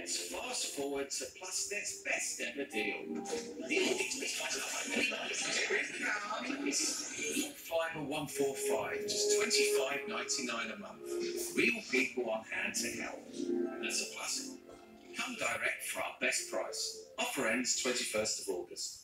Let's fast forward to Plusnet's best ever deal. Fibre 145, just $25.99 a month. Real people on hand to help. That's a plus. Come direct for our best price. Offer ends 21st of August.